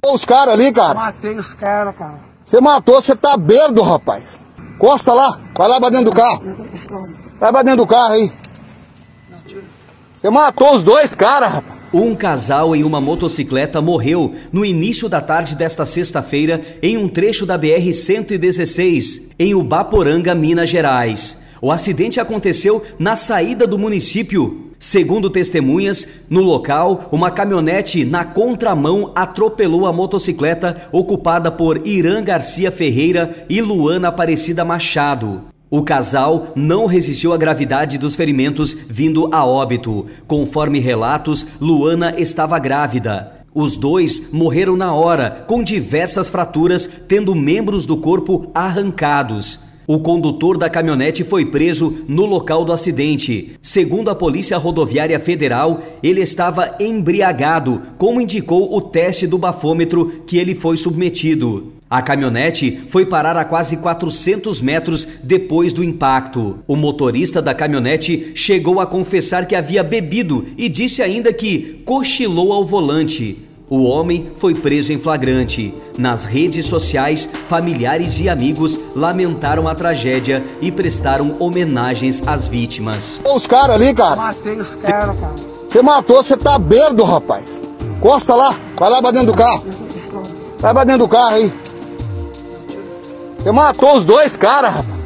Os caras ali, cara. Matei os caras, cara. Você matou, você tá bêbado, rapaz. Costa lá, vai lá pra dentro do carro. Vai pra dentro do carro aí. Você matou os dois caras, rapaz. Um casal em uma motocicleta morreu no início da tarde desta sexta-feira em um trecho da BR-116, em Ubaporanga, Minas Gerais. O acidente aconteceu na saída do município. Segundo testemunhas, no local, uma caminhonete na contramão atropelou a motocicleta ocupada por Irã Garcia Ferreira e Luana Aparecida Machado. O casal não resistiu à gravidade dos ferimentos vindo a óbito. Conforme relatos, Luana estava grávida. Os dois morreram na hora, com diversas fraturas, tendo membros do corpo arrancados. O condutor da caminhonete foi preso no local do acidente. Segundo a Polícia Rodoviária Federal, ele estava embriagado, como indicou o teste do bafômetro que ele foi submetido. A caminhonete foi parar a quase 400 metros depois do impacto. O motorista da caminhonete chegou a confessar que havia bebido e disse ainda que cochilou ao volante. O homem foi preso em flagrante. Nas redes sociais, familiares e amigos lamentaram a tragédia e prestaram homenagens às vítimas. Os caras ali, cara. Matei os caras, cara. Você matou, você tá bêbado, rapaz. Costa lá, vai lá pra dentro do carro. Vai pra dentro do carro aí. Você matou os dois caras, rapaz.